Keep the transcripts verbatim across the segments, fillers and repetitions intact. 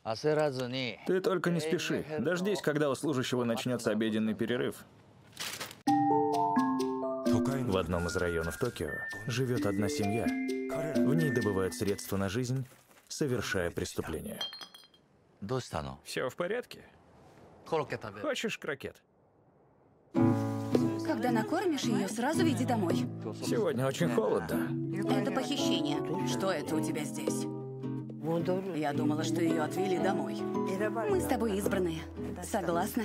Ты только не спеши. Дождись, когда у служащего начнется обеденный перерыв. В одном из районов Токио живет одна семья. В ней добывают средства на жизнь, совершая преступления. Все в порядке? Хочешь крокет? Когда накормишь ее, сразу веди домой. Сегодня очень холодно. Это похищение. Что это у тебя здесь? Я думала, что ее отвели домой. Мы с тобой избранные. Согласна?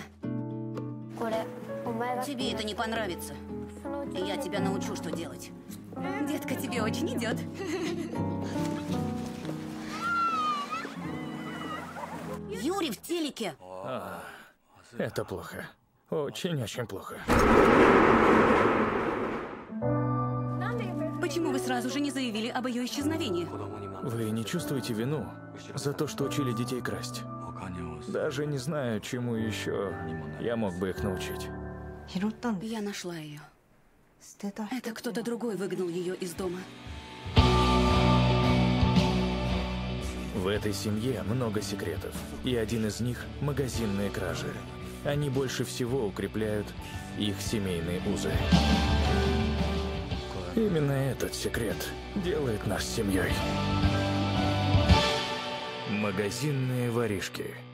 Тебе это не понравится. Я тебя научу, что делать. Детка, тебе очень идет. Юрий в телеке. А, это плохо. Очень-очень плохо. Почему вы сразу же не заявили об ее исчезновении? Вы не чувствуете вину за то, что учили детей красть? Даже не знаю, чему еще я мог бы их научить. Я нашла ее. Это кто-то другой выгнал ее из дома. В этой семье много секретов, и один из них – магазинные кражи. Они больше всего укрепляют их семейные узы. Именно этот секрет делает нас семьей. Магазинные воришки.